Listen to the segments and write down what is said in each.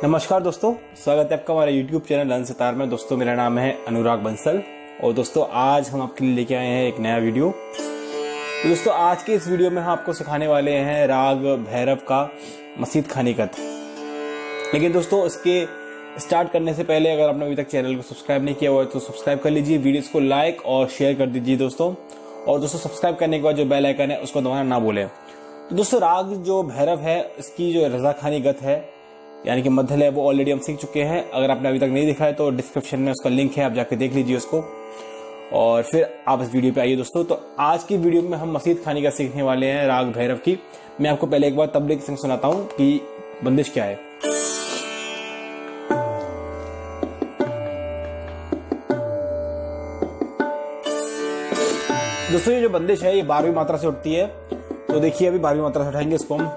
नमस्कार दोस्तों, स्वागत है आपका हमारे YouTube चैनल लर्न सितार में। दोस्तों मेरा नाम है अनुराग बंसल और दोस्तों आज हम आपके लिए लेके आए हैं एक नया वीडियो। तो दोस्तों आज के इस वीडियो में हम आपको सिखाने वाले हैं राग भैरव का मसीत खानीकत। लेकिन दोस्तों इसके स्टार्ट करने से पहले अगर आपने अभी तक चैनल को सब्सक्राइब नहीं किया हुआ है तो सब्सक्राइब कर लीजिए, वीडियोस को लाइक और शेयर कर दीजिए दोस्तों। और दोस्तों सब्सक्राइब करने के बाद जो बेल आइकन है उसको दबाना ना भूलें। तो दोस्तों राग जो भैरव है इसकी जो रजा खानीगत है यानी कि मध्यल है वो ऑलरेडी हम सीख चुके हैं। अगर आपने अभी तक नहीं देखा है तो डिस्क्रिप्शन में उसका लिंक है, आप जाके देख लीजिए उसको और फिर आप इस वीडियो पे आइए दोस्तों। तो आज की वीडियो में हम मसीत खानीगत सीखने वाले हैं राग भैरव की। मैं आपको पहले एक बार तबले की संग सुनाता हूँ कि बंदिश क्या है। दोस्तों ये जो बंदिश है ये 12वीं मात्रा से उठती है। तो देखिए अभी 12वीं मात्रा से उठाएंगे इसको हम।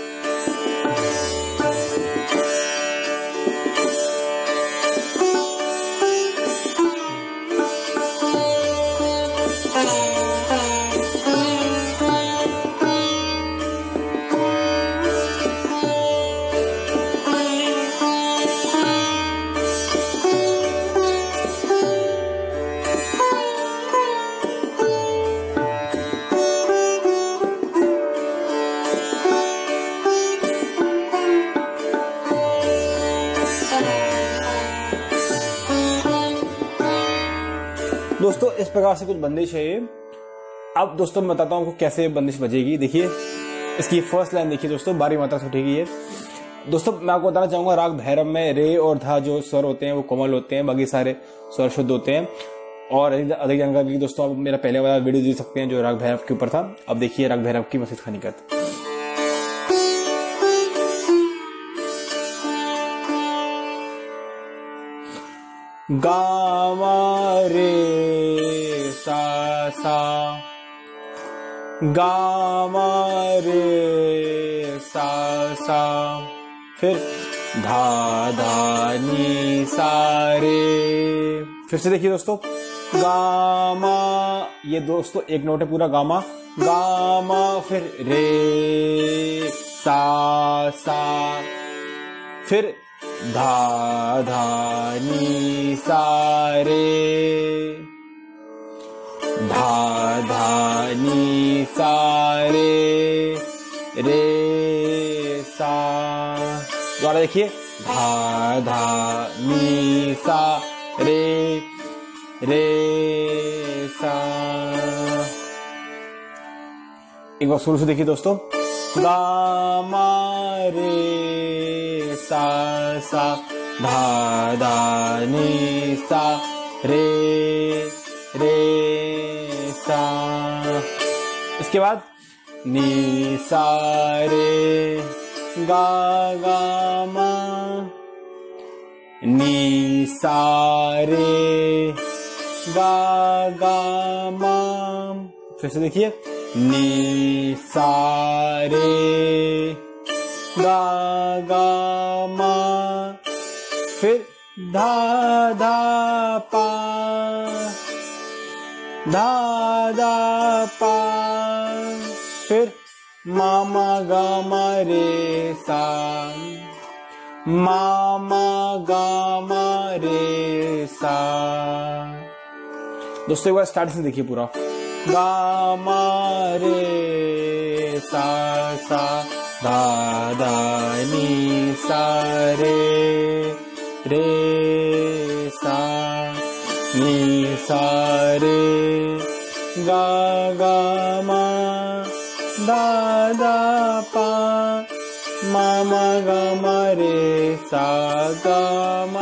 दोस्तों इस प्रकार से कुछ बंदिश है ये। अब दोस्तों मैं बताता हूँ आपको कैसे बंदिश बजेगी। देखिए इसकी फर्स्ट लाइन देखिए दोस्तों, 12वीं मात्रा से उठेगी ये। दोस्तों मैं आपको बताना चाहूंगा राग भैरव में रे और धा जो स्वर होते हैं वो कोमल होते हैं, बाकी सारे स्वर शुद्ध होते हैं। और अधिक जानकारी दोस्तों आप मेरा पहले वाला वीडियो देख सकते हैं जो राग भैरव के ऊपर था। अब देखिए राग भैरव की मसीत खानीगत। गामा रे सा सा, गामा रे सा सा, फिर धा धा नी सा रे। फिर से देखिए दोस्तों, गामा ये दोस्तों एक नोट है पूरा गामा, गामा फिर रे सा सा, फिर धा धा नी सा रे, धा धा नी सा रे, रे सा। दोबारा देखिए, धा धा नी सा रे, रे सा। एक बार शुरू से देखिए दोस्तों, गामा रे सा सा, धा धा नी सा रे, रे सा। इसके बाद नी सा रे, गा गा मा, नी सा रे, गा गा मा। फिर से देखिए, नी सा रे, गा गा मा, फिर धा धा पा, धा धा पा, फिर मा मा गा मा रे सा, मा मा गा मा रे सा। दोस्तों एक बार स्टार्ट से देखिए पूरा, गा मा रे सा सा, धा धा नी सा रे, रे सा, नी सा रे, गा गा मा, धा धा पा, मा मा गा मा रे सा, गा मा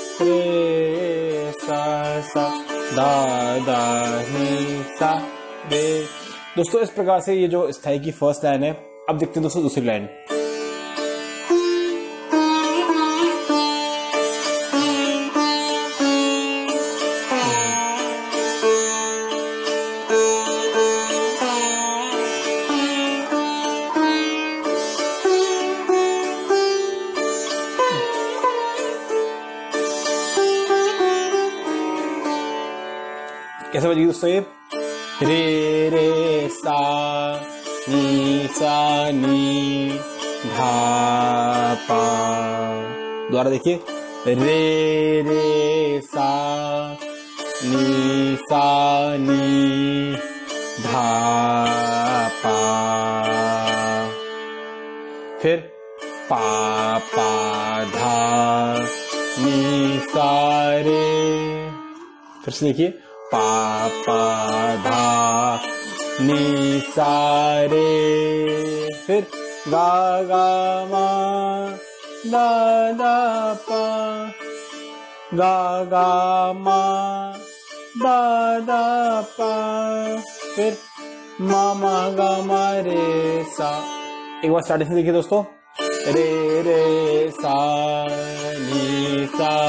रे सा सा, धा धा नी सा रे। दोस्तों इस प्रकार से ये जो स्थाई की फर्स्ट लाइन है। अब देखते हैं दोस्तों दूसरी लाइन। कैसे बजेगी दोस्तों ये? रे रे सा नी सा नी धा पा दोबारा देखिए, रे रे सा नी धा पा, फिर पा पा धा नी सा रे, फिर से देखिए, पा पा धा नी सा रे, फिर गा गा मा दा दा पा, गा गा मा दा दा पा, फिर मा मा गा मा रे सा। एक बार स्टार्टिंग से देखिए दोस्तों, रे रे सा नी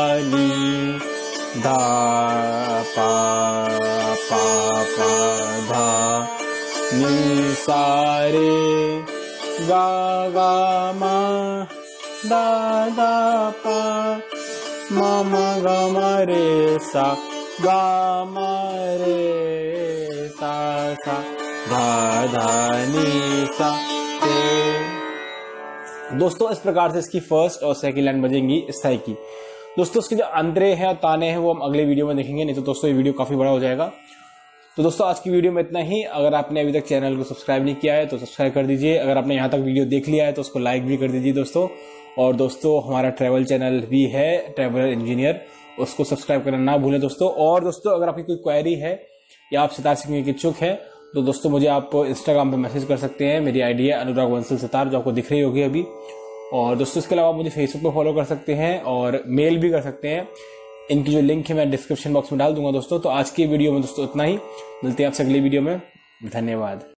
धा पा पा पा धा नी सा रे, गा गा मा दा दा पा, मा मा गा मा रे सा, गा मा रे सा सा, धा धा नी सा रे। दोस्तों इस प्रकार से इसकी फर्स्ट और सेकंड लाइन बजेंगी स्थाई की। दोस्तों इसके जो अंतरे हैं और ताने हैं वो हम अगले वीडियो में देखेंगे, नहीं तो दोस्तों ये वीडियो काफी बड़ा हो जाएगा। तो दोस्तों आज की वीडियो में इतना ही। अगर आपने अभी तक चैनल को सब्सक्राइब नहीं किया है तो सब्सक्राइब कर दीजिए। अगर आपने यहाँ तक वीडियो देख लिया है तो उसको लाइक भी कर दीजिए दोस्तों। और दोस्तों हमारा ट्रैवल चैनल भी है, ट्रैवल इंजीनियर, उसको सब्सक्राइब करना ना भूलें दोस्तों। और दोस्तों अगर आपकी कोई क्वेरी है या आप सितार सीखने के इच्छुक हैं तो दोस्तों मुझे आप इंस्टाग्राम पे मैसेज कर सकते हैं। मेरी आईडी है अनुराग बंसल सितार, जो आपको दिख रही होगी अभी। और दोस्तों इसके अलावा मुझे फेसबुक पे फॉलो कर सकते हैं और मेल भी कर सकते हैं। इनकी जो लिंक है मैं डिस्क्रिप्शन बॉक्स में डाल दूंगा दोस्तों। तो आज की वीडियो में दोस्तों इतना ही, मिलते हैं आपसे अगली वीडियो में। धन्यवाद।